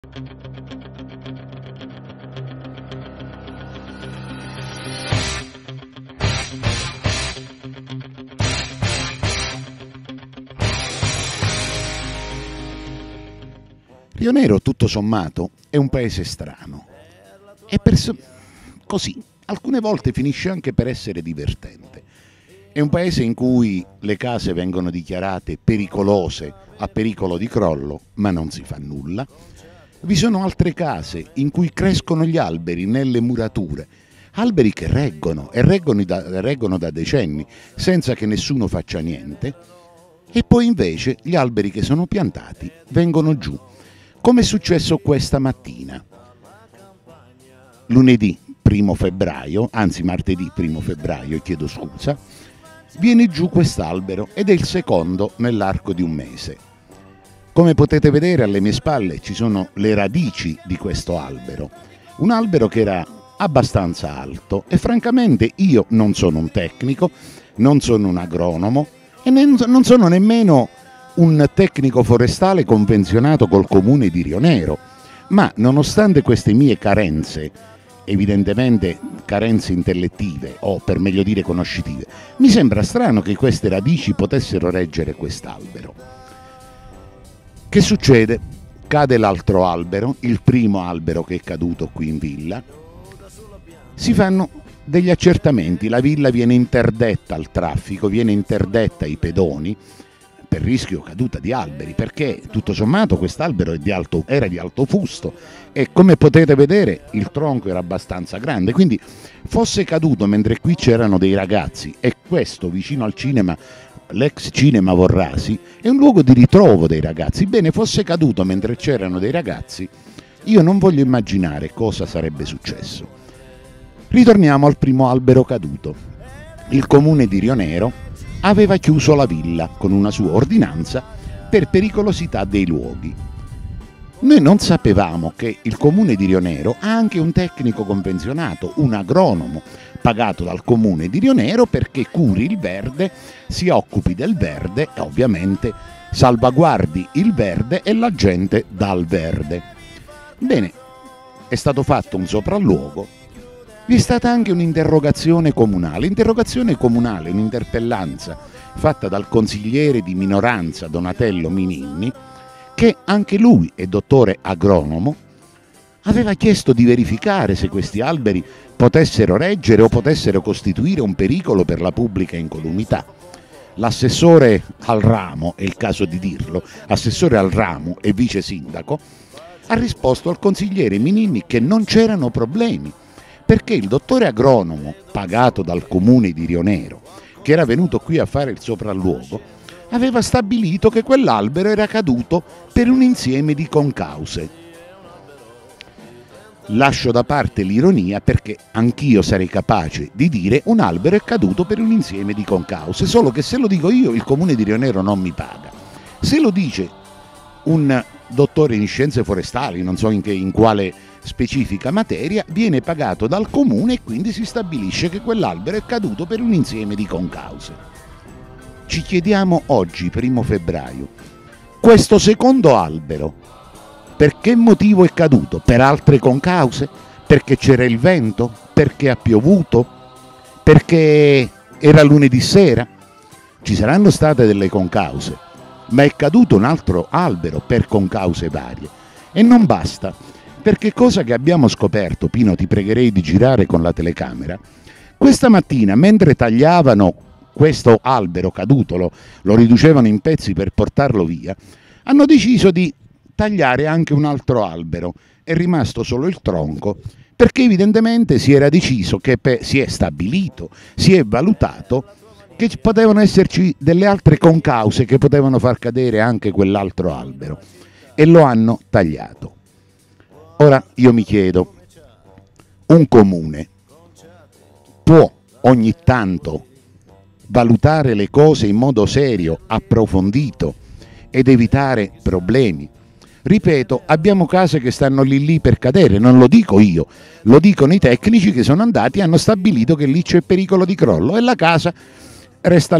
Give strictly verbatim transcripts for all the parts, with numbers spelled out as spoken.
Rionero, tutto sommato, è un paese strano e perso- così, alcune volte finisce anche per essere divertente. È un paese in cui le case vengono dichiarate pericolose, a pericolo di crollo, ma non si fa nulla. Vi sono altre case in cui crescono gli alberi nelle murature, alberi che reggono e reggono da, reggono da decenni senza che nessuno faccia niente, e poi invece gli alberi che sono piantati vengono giù, come è successo questa mattina. Lunedì primo febbraio, anzi martedì primo febbraio, chiedo scusa, viene giù quest'albero ed è il secondo nell'arco di un mese. Come potete vedere alle mie spalle ci sono le radici di questo albero, un albero che era abbastanza alto e francamente io non sono un tecnico, non sono un agronomo e non sono nemmeno un tecnico forestale convenzionato col comune di Rionero, ma nonostante queste mie carenze, evidentemente carenze intellettive o per meglio dire conoscitive, mi sembra strano che queste radici potessero reggere quest'albero. Che succede? Cade l'altro albero, il primo albero che è caduto qui in villa, si fanno degli accertamenti, la villa viene interdetta al traffico, viene interdetta ai pedoni, per rischio caduta di alberi, perché tutto sommato quest'albero era di alto fusto e come potete vedere il tronco era abbastanza grande, quindi fosse caduto mentre qui c'erano dei ragazzi, e questo vicino al cinema, l'ex cinema Vorrasi, è un luogo di ritrovo dei ragazzi, bene, fosse caduto mentre c'erano dei ragazzi, io non voglio immaginare cosa sarebbe successo. Ritorniamo al primo albero caduto. Il comune di Rionero aveva chiuso la villa con una sua ordinanza per pericolosità dei luoghi. Noi non sapevamo che il comune di Rionero ha anche un tecnico convenzionato, un agronomo pagato dal comune di Rionero perché curi il verde, si occupi del verde e ovviamente salvaguardi il verde e la gente dal verde. Bene, è stato fatto un sopralluogo. Vi è stata anche un'interrogazione comunale, interrogazione comunale, un'interpellanza fatta dal consigliere di minoranza Donatello Mininni, che anche lui è dottore agronomo, aveva chiesto di verificare se questi alberi potessero reggere o potessero costituire un pericolo per la pubblica incolumità. L'assessore al ramo, è il caso di dirlo, assessore al ramo e vice sindaco, ha risposto al consigliere Mininni che non c'erano problemi, perché il dottore agronomo pagato dal comune di Rionero, che era venuto qui a fare il sopralluogo, aveva stabilito che quell'albero era caduto per un insieme di concause. Lascio da parte l'ironia perché anch'io sarei capace di dire un albero è caduto per un insieme di concause, solo che se lo dico io il comune di Rionero non mi paga. Se lo dice un dottore in scienze forestali, non so in, che, in quale specifica materia, viene pagato dal comune e quindi si stabilisce che quell'albero è caduto per un insieme di concause. Ci chiediamo oggi, primo febbraio, questo secondo albero, per che motivo è caduto? Per altre concause? Perché c'era il vento? Perché ha piovuto? Perché era lunedì sera? Ci saranno state delle concause, ma è caduto un altro albero per concause varie. E non basta, perché cosa che abbiamo scoperto, Pino, ti pregherei di girare con la telecamera, questa mattina mentre tagliavano questo albero caduto, lo, lo riducevano in pezzi per portarlo via, hanno deciso di tagliare anche un altro albero, è rimasto solo il tronco, perché evidentemente si era deciso che per, si è stabilito, si è valutato che potevano esserci delle altre concause che potevano far cadere anche quell'altro albero e lo hanno tagliato. Ora io mi chiedo, un comune può ogni tanto valutare le cose in modo serio, approfondito ed evitare problemi? Ripeto, abbiamo case che stanno lì lì per cadere, non lo dico io, lo dicono i tecnici che sono andati e hanno stabilito che lì c'è pericolo di crollo e la casa resta lì,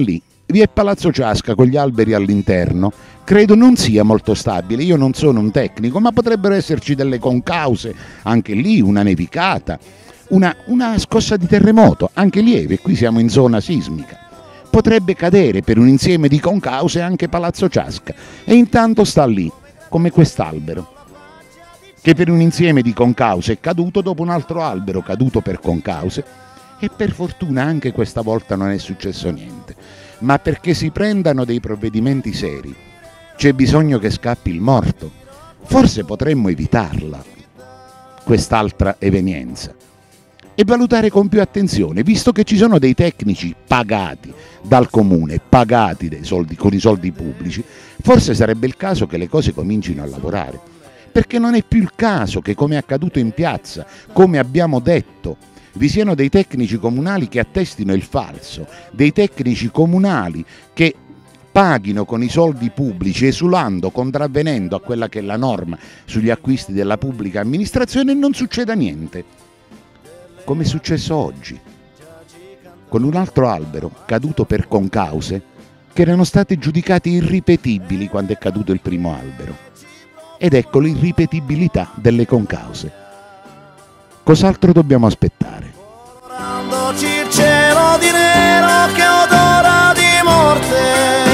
via Palazzo Ciasca con gli alberi all'interno credo non sia molto stabile. Io non sono un tecnico, ma potrebbero esserci delle concause, anche lì una nevicata, una, una scossa di terremoto, anche lieve, qui siamo in zona sismica. Potrebbe cadere per un insieme di concause anche Palazzo Ciasca, e intanto sta lì, come quest'albero, che per un insieme di concause è caduto dopo un altro albero caduto per concause, e per fortuna anche questa volta non è successo niente. Ma perché si prendano dei provvedimenti seri c'è bisogno che scappi il morto. Forse potremmo evitarla, quest'altra evenienza, e valutare con più attenzione, visto che ci sono dei tecnici pagati dal comune, pagati dai soldi, con i soldi pubblici, forse sarebbe il caso che le cose comincino a lavorare, perché non è più il caso che, come è accaduto in piazza, come abbiamo detto, vi siano dei tecnici comunali che attestino il falso, dei tecnici comunali che paghino con i soldi pubblici, esulando, contravvenendo a quella che è la norma sugli acquisti della pubblica amministrazione, e non succeda niente, come è successo oggi, con un altro albero caduto per concause che erano state giudicate irripetibili quando è caduto il primo albero. Ed ecco l'irripetibilità delle concause. Cos'altro dobbiamo aspettare? Il cielo di nero che odora di morte,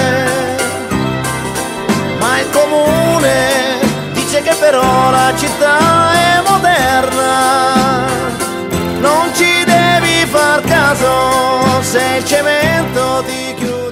ma il comune dice che però la città è moderna. Non ci devi far caso se il cemento ti chiude.